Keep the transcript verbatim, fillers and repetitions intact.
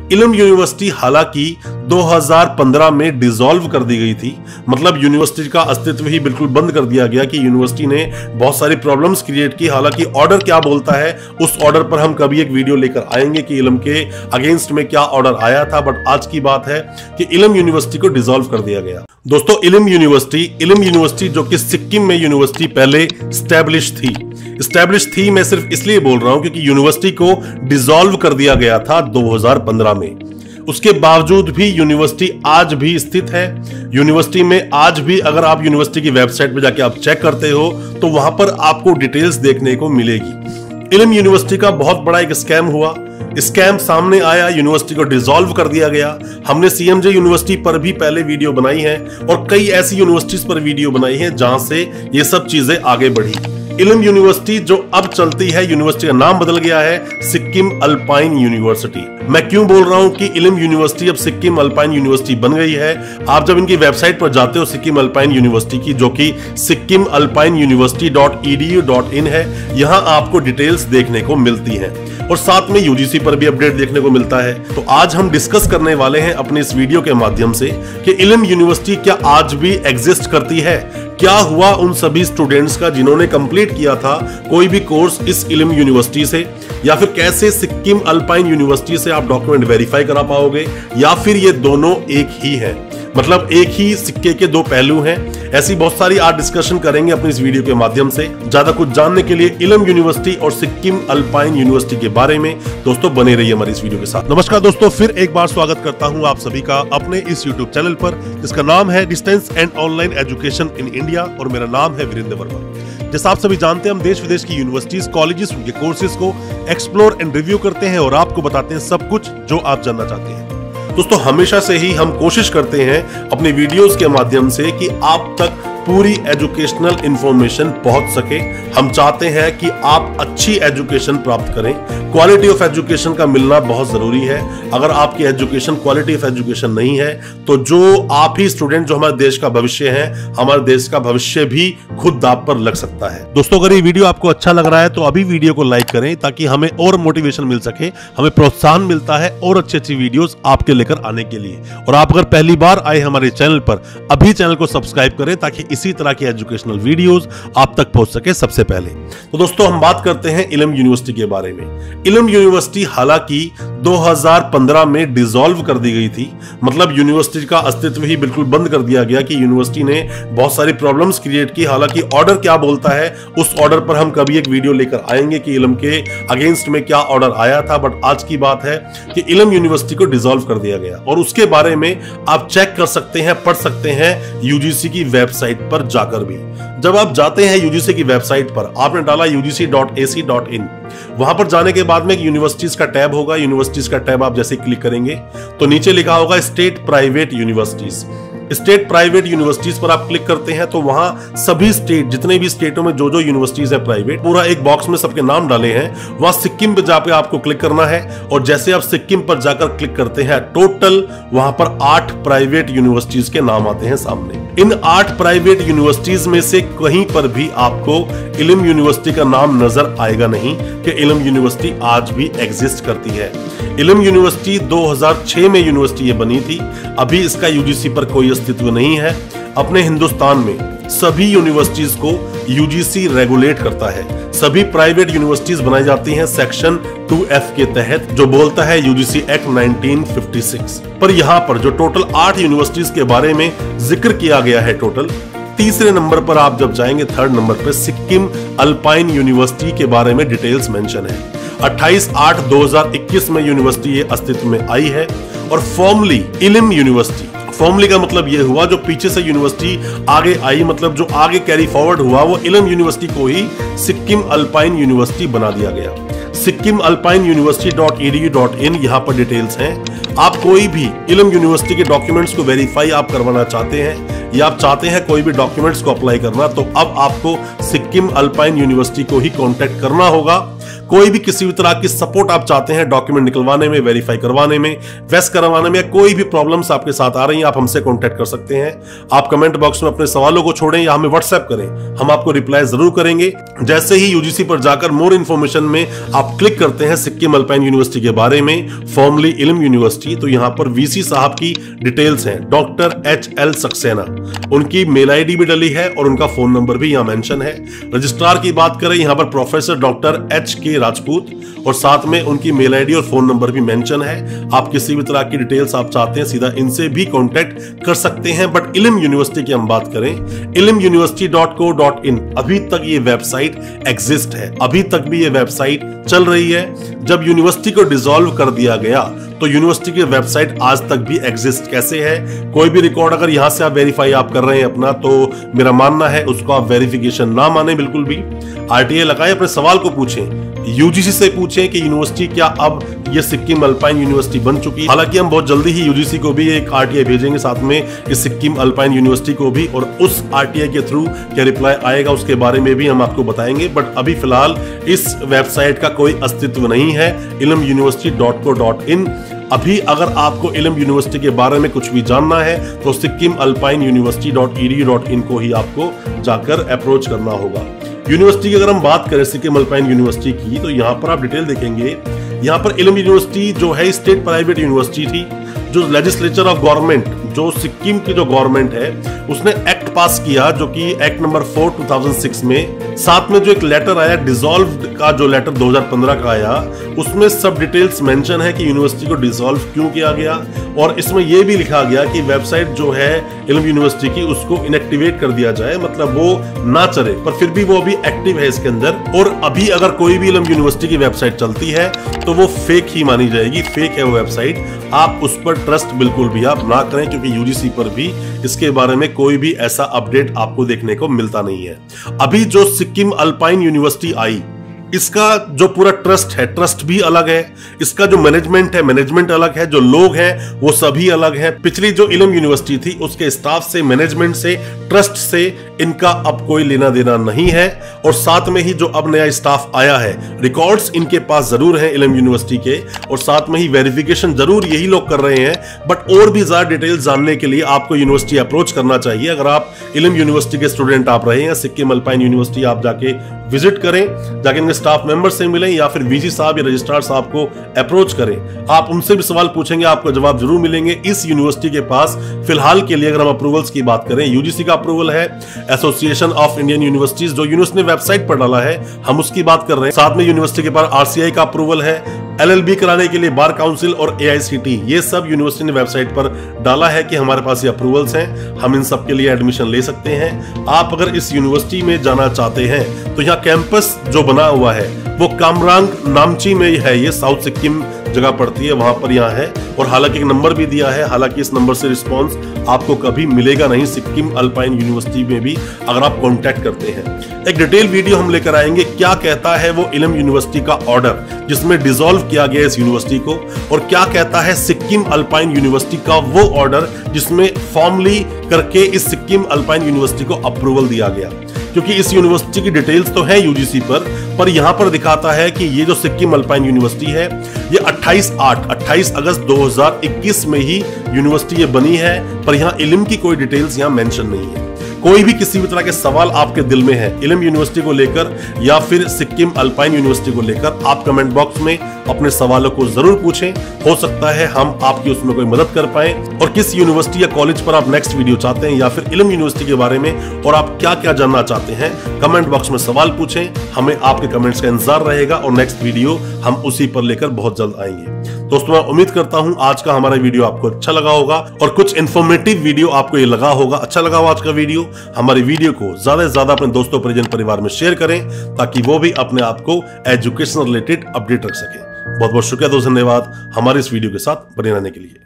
इल्म यूनिवर्सिटी हालांकि दो हज़ार पंद्रह में डिसॉल्व कर दी गई थी, मतलब यूनिवर्सिटी का अस्तित्व ही बिल्कुल बंद कर दिया गया कि यूनिवर्सिटी ने बहुत सारी प्रॉब्लम्स क्रिएट की। हालांकि ऑर्डर क्या बोलता है उस ऑर्डर पर हम कभी एक वीडियो लेकर आएंगे कि इल्म के अगेंस्ट में क्या ऑर्डर आया था, बट आज की बात है कि इल्म यूनिवर्सिटी को डिसॉल्व कर दिया गया। दोस्तों, इल्म यूनिवर्सिटी इल्म यूनिवर्सिटी जो कि सिक्किम में यूनिवर्सिटी पहले स्टैब्लिश थी स्टैब्लिश थी मैं सिर्फ इसलिए बोल रहा हूं क्योंकि यूनिवर्सिटी को डिसॉल्व कर दिया गया था दो हज़ार पंद्रह में। उसके बावजूद भी यूनिवर्सिटी आज भी स्थित है। यूनिवर्सिटी में आज भी अगर आप यूनिवर्सिटी की वेबसाइट पर जाके आप चेक करते हो तो वहां पर आपको डिटेल्स देखने को मिलेगी। इल्म यूनिवर्सिटी का बहुत बड़ा एक स्कैम हुआ, स्कैम सामने आया, यूनिवर्सिटी को डिसॉल्व कर दिया गया। हमने सीएमजे यूनिवर्सिटी पर भी पहले वीडियो बनाई है और कई ऐसी यूनिवर्सिटीज पर वीडियो बनाई है जहां से ये सब चीजें आगे बढ़ी। इल्म यूनिवर्सिटी जो अब चलती है, यूनिवर्सिटी का नाम बदल गया है सिक्किम अल्पाइन यूनिवर्सिटी। मैं क्यों बोल रहा हूं कि इल्म यूनिवर्सिटी अब सिक्किम अल्पाइन यूनिवर्सिटी बन गई है? आप जब इनकी वेबसाइट पर जाते हो सिक्किम अल्पाइन यूनिवर्सिटी की, जो कि Sikkim alpine University dot E D U dot in है, यहां आपको डिटेल्स देखने को मिलती हैं और साथ में यूजीसी पर भी अपडेट देखने को मिलता है। तो आज हम डिस्कस करने वाले हैं अपने इस वीडियो के माध्यम से कि इल्म यूनिवर्सिटी क्या आज भी एग्जिस्ट करती है, क्या हुआ उन सभी स्टूडेंट्स का जिन्होंने कंप्लीट किया था कोई भी कोर्स इस इल्म यूनिवर्सिटी से, या फिर कैसे सिक्किम अल्पाइन यूनिवर्सिटी से आप डॉक्यूमेंट वेरीफाई करा पाओगे, या फिर ये दोनों एक ही है, मतलब एक ही सिक्के के दो पहलू हैं। ऐसी बहुत सारी आज डिस्कशन करेंगे अपनी इस वीडियो के माध्यम से। ज्यादा कुछ जानने के लिए इल्म यूनिवर्सिटी और सिक्किम अल्पाइन यूनिवर्सिटी के बारे में दोस्तों बने रहिए हमारी इस वीडियो के साथ। नमस्कार दोस्तों, फिर एक बार स्वागत करता हूं आप सभी का अपने इस यूट्यूब चैनल पर जिसका नाम है distance and online education in India और मेरा नाम है वीरेंद्र वर्मा। जैसा आप सभी जानते हैं, हम देश विदेश की यूनिवर्सिटीज, कॉलेजेस, उनके कोर्सेज को एक्सप्लोर एंड रिव्यू करते हैं और आपको बताते हैं सब कुछ जो आप जानना चाहते हैं। दोस्तों, हमेशा से ही हम कोशिश करते हैं अपने वीडियोस के माध्यम से कि आप तक पूरी एजुकेशनल इंफॉर्मेशन पहुंच सके। हम चाहते हैं कि आप अच्छी एजुकेशन प्राप्त करें। क्वालिटी ऑफ एजुकेशन का मिलना बहुत जरूरी है। अगर आपकी एजुकेशन क्वालिटी ऑफ एजुकेशन नहीं है तो जो आप ही स्टूडेंट जो हमारे देश का भविष्य है, हमारे देश का भविष्य भी खुद दांव पर लग सकता है। दोस्तों, अगर ये वीडियो आपको अच्छा लग रहा है तो अभी वीडियो को लाइक करें ताकि हमें और मोटिवेशन मिल सके, हमें प्रोत्साहन मिलता है और अच्छी अच्छी वीडियोस आपके लेकर आने के लिए। और आप अगर पहली बार आए हमारे चैनल पर, अभी चैनल को सब्सक्राइब करें ताकि इसी तरह की एजुकेशनल वीडियोस आप तक पहुंच सके सबसे पहले। तो दोस्तों, हम बात करते हैं इल्म यूनिवर्सिटी के बारे में। इल्म यूनिवर्सिटी हालांकि दो हज़ार पंद्रह में डिसॉल्व कर दी गई थी, मतलब यूनिवर्सिटी का अस्तित्व ही बिल्कुल बंद कर दिया गया कि यूनिवर्सिटी ने बहुत सारी प्रॉब्लम्स क्रिएट की। हालांकि ऑर्डर क्या बोलता है उस ऑर्डर पर हम कभी एक वीडियो लेकर आएंगे कि इल्म के अगेंस्ट में क्या ऑर्डर आया था, बट आज की बात है कि इल्म यूनिवर्सिटी को डिसॉल्व कर दिया गया और उसके बारे में आप चेक कर सकते हैं, पढ़ सकते हैं यूजीसी की वेबसाइट पर जाकर भी। जब आप जाते हैं यूजीसी की वेबसाइट पर, आपने डाला U G C dot A C dot in, वहां पर जाने के बाद में एक यूनिवर्सिटीज का टैब होगा। यूनिवर्सिटीज का टैब आप जैसे क्लिक करेंगे तो नीचे लिखा होगा state private universities. State private universities पर आप क्लिक करते हैं तो वहां सभी स्टेट, जितने भी स्टेटों में जो जो यूनिवर्सिटीज है प्राइवेट, पूरा एक बॉक्स में सबके नाम डाले हैं। वहां सिक्किम पे जाकर आपको क्लिक करना है और जैसे आप सिक्किम पर जाकर क्लिक करते हैं, टोटल वहां पर आठ प्राइवेट यूनिवर्सिटीज के नाम आते हैं सामने। इन आठ प्राइवेट यूनिवर्सिटीज में से कहीं पर भी आपको इल्म यूनिवर्सिटी का नाम नजर आएगा नहीं कि इल्म यूनिवर्सिटी आज भी एग्जिस्ट करती है। इल्म यूनिवर्सिटी दो हज़ार छह में यूनिवर्सिटी ये बनी थी, अभी इसका यूजीसी पर कोई अस्तित्व नहीं है। अपने हिंदुस्तान में सभी यूनिवर्सिटीज को यूजीसी रेगुलेट करता है। सभी प्राइवेट यूनिवर्सिटीज बनाई जाती हैं सेक्शन टू एफ के तहत, जो बोलता है UGC act nineteen fifty six. पर यहाँ पर जो टोटल आठ यूनिवर्सिटीज के बारे में जिक्र किया गया है, टोटल तीसरे नंबर पर आप जब जाएंगे, थर्ड नंबर पर सिक्किम अल्पाइन यूनिवर्सिटी के बारे में डिटेल्स मेंशन है। अट्ठाईस आठ दो हज़ार इक्कीस में यूनिवर्सिटी ये अस्तित्व में आई है और फॉर्मली इल्म यूनिवर्सिटी, फॉर्मली का मतलब ये हुआ जो पीछे से यूनिवर्सिटी आगे आई, मतलब जो आगे कैरी फॉरवर्ड हुआ, वो इल्म यूनिवर्सिटी को ही सिक्किम अल्पाइन यूनिवर्सिटी बना दिया गया। Sikkim alpine University dot E D U dot in यहाँ पर डिटेल्स हैं। आप कोई भी इल्म यूनिवर्सिटी के डॉक्यूमेंट्स को वेरीफाई आप करवाना चाहते हैं या आप चाहते हैं कोई भी डॉक्यूमेंट्स को अप्लाई करना, तो अब आपको सिक्किम अल्पाइन यूनिवर्सिटी को ही कांटेक्ट करना होगा। कोई भी किसी भी तरह की सपोर्ट आप चाहते हैं डॉक्यूमेंट निकलवाने में, वेरीफाई करवाने में, वेस्ट करवाने में, कोई भी प्रॉब्लम्स आपके साथ आ रही हैं, आप हमसे कांटेक्ट कर सकते हैं। आप कमेंट बॉक्स में अपने सवालों को छोड़ें या हमें व्हाट्सएप करें, हम आपको रिप्लाई जरूर करेंगे। जैसे ही यूजीसी पर जाकर मोर इन्फॉर्मेशन में आप क्लिक करते हैं सिक्किम अल्पाइन यूनिवर्सिटी के बारे में, फॉर्मली इल्म यूनिवर्सिटी, तो यहां पर वीसी साहब की डिटेल्स हैं, डॉक्टर एच एल सक्सेना, उनकी मेल आईडी भी डली है और उनका फोन नंबर भी यहां मेंशन है। रजिस्ट्रार की बात करें यहां पर प्रोफेसर डॉक्टर एच के राजपूत, और साथ में उनकी मेल आईडी और फोन नंबर भी मेंशन है। आप किसी भी तरह की डिटेल्स आप चाहते हैं सीधा इनसे भी कांटेक्ट कर सकते हैं। बट इल्म यूनिवर्सिटी की हम बात करें, Ilm University dot co dot in, अभी तक ये वेबसाइट एग्जिस्ट है, अभी तक भी ये वेबसाइट चल रही है। जब यूनिवर्सिटी को डिसॉल्व कर दिया गया तो यूनिवर्सिटी की वेबसाइट आज तक भी एग्जिस्ट कैसे है? कोई भी रिकॉर्ड अगर यहां से आप वेरीफाई आप कर रहे हैं अपना, तो मेरा मानना है उसको आप वेरिफिकेशन ना माने बिल्कुल भी। आरटीआई लगाए, अपने सवाल को पूछें, यूजीसी से पूछें कि यूनिवर्सिटी क्या अब ये सिक्किम अल्पाइन यूनिवर्सिटी बन चुकी है। हालांकि हम बहुत जल्दी ही यूजीसी को भी एक आरटीआई भेजेंगे, साथ में इस सिक्किम अल्पाइन यूनिवर्सिटी को भी, और उस आरटीआई के थ्रू क्या रिप्लाई आएगा उसके बारे में भी हम आपको बताएंगे। बट अभी फिलहाल इस वेबसाइट का कोई अस्तित्व नहीं है, Ilm University dot co dot in. अभी अगर आपको इल्म यूनिवर्सिटी के बारे में कुछ भी जानना है तो Sikkim alpine University dot E D U dot in को ही आपको जाकर अप्रोच करना होगा। यूनिवर्सिटी की अगर हम बात करें सिक्किम अल्पाइन यूनिवर्सिटी की, तो यहाँ पर आप डिटेल देखेंगे, यहाँ पर इल्म यूनिवर्सिटी जो है स्टेट प्राइवेट यूनिवर्सिटी थी, जो लेजिस्लेचर ऑफ गवर्नमेंट, जो सिक्किम की जो गवर्नमेंट है उसने एक्ट पास किया, जो कि act number four two thousand six में, साथ में जो एक लेटर आया डिसॉल्व का, जो लेटर दो हज़ार पंद्रह का आया, उसमें सब डिटेल्स मेंशन है कि यूनिवर्सिटी को डिसॉल्व क्यों किया गया, और इसमें यह भी लिखा गया कि वेबसाइट जो है इल्म यूनिवर्सिटी की उसको इनएक्टिवेट कर दिया जाए, मतलब वो ना चले, पर फिर भी वो अभी एक्टिव है इसके अंदर। और अभी अगर कोई भी इल्म यूनिवर्सिटी की वेबसाइट चलती है तो वो फेक ही मानी जाएगी, फेक है वो वेबसाइट, आप उस पर ट्रस्ट बिल्कुल भी आप ना करें, क्योंकि यूजीसी पर भी इसके बारे में कोई भी ऐसा अपडेट आपको देखने को मिलता नहीं है। अभी जो सिक्किम अल्पाइन यूनिवर्सिटी आई, इसका जो पूरा ट्रस्ट है, ट्रस्ट भी अलग है, इसका जो मैनेजमेंट है, मैनेजमेंट अलग है, जो लोग हैं वो सभी अलग हैं। पिछली जो इल्म यूनिवर्सिटी थी उसके स्टाफ से, मैनेजमेंट से, ट्रस्ट से इनका अब कोई लेना देना नहीं है। और साथ में ही जो अब नया स्टाफ आया है, रिकॉर्ड्स इनके पास जरूर हैं इल्म यूनिवर्सिटी के, और साथ में ही वेरिफिकेशन जरूर यही लोग कर रहे हैं। बट और भी ज्यादा डिटेल्स जानने के लिए आपको यूनिवर्सिटी अप्रोच करना चाहिए। अगर आप इल्म यूनिवर्सिटी के स्टूडेंट आप रहे हैं, सिक्किम अल्पाइन यूनिवर्सिटी आप जाके विजिट करें, जाके इनके स्टाफ मेंबर से मिलें, या फिर वीसी साहब या रजिस्ट्रार साहब को अप्रोच करें। आप उनसे भी सवाल पूछेंगे, आपको जवाब जरूर मिलेंगे। इस यूनिवर्सिटी के पास फिलहाल के लिए अगर हम अप्रूवल्स की बात करें, यूजीसी का अप्रूवल है, एसोसिएशन ऑफ इंडियन यूनिवर्सिटीज जो यूनिवर्सिटी ने वेबसाइट पर डाला है हम उसकी बात कर रहे हैं, साथ में यूनिवर्सिटी के पास आरसीआई का अप्रूवल है, एलएलबी कराने के लिए बार काउंसिल और एआईसीटी, ये सब यूनिवर्सिटी ने वेबसाइट पर डाला है कि हमारे पास ये अप्रूवल्स हैं, हम इन सब के लिए एडमिशन ले सकते हैं। आप अगर इस यूनिवर्सिटी में जाना चाहते हैं तो यहाँ कैंपस जो बना हुआ है वो कामरांग नामची में है, ये साउथ सिक्किम जगह पड़ती है, वहां पर यहाँ है। और हालांकि एक नंबर भी दिया है, हालांकि इस नंबर से रिस्पांस आपको कभी मिलेगा नहीं सिक्किम अल्पाइन यूनिवर्सिटी में भी अगर आप कांटेक्ट करते हैं। एक डिटेल वीडियो हम लेकर आएंगे, क्या कहता है वो इल्म यूनिवर्सिटी का ऑर्डर जिसमें डिसॉल्व किया गया इस यूनिवर्सिटी को, और क्या कहता है सिक्किम अल्पाइन यूनिवर्सिटी का वो ऑर्डर जिसमें फॉर्मली करके इस सिक्किम अल्पाइन यूनिवर्सिटी को अप्रूवल दिया गया। क्योंकि इस यूनिवर्सिटी की डिटेल्स तो है यूजीसी पर, पर यहां पर दिखाता है कि ये जो सिक्किम अल्पाइन यूनिवर्सिटी है ये अट्ठाईस आठ अट्ठाईस अगस्त दो हज़ार इक्कीस में ही यूनिवर्सिटी ये बनी है, पर यहां इल्म की कोई डिटेल्स यहां मेंशन नहीं है। कोई भी किसी भी तरह के सवाल आपके दिल में है इल्म यूनिवर्सिटी को लेकर या फिर सिक्किम अल्पाइन यूनिवर्सिटी को लेकर, आप कमेंट बॉक्स में अपने सवालों को जरूर पूछें, हो सकता है हम आपकी उसमें कोई मदद कर पाए। और किस यूनिवर्सिटी या कॉलेज पर आप नेक्स्ट वीडियो चाहते हैं या फिर इल्म यूनिवर्सिटी के बारे में और आप क्या क्या जानना चाहते हैं, कमेंट बॉक्स में सवाल पूछें, हमें आपके कमेंट्स का इंतजार रहेगा और नेक्स्ट वीडियो हम उसी पर लेकर बहुत जल्द आएंगे। दोस्तों मैं उम्मीद करता हूं आज का हमारा वीडियो आपको अच्छा लगा होगा और कुछ इंफॉर्मेटिव वीडियो आपको ये लगा होगा। अच्छा लगा हो आज का वीडियो, हमारी वीडियो को ज्यादा से ज्यादा अपने दोस्तों परिजन परिवार में शेयर करें ताकि वो भी अपने आप को एजुकेशन रिलेटेड अपडेट रख सके। बहुत बहुत शुक्रिया दोस्तों, धन्यवाद हमारे इस वीडियो के साथ बने रहने के लिए।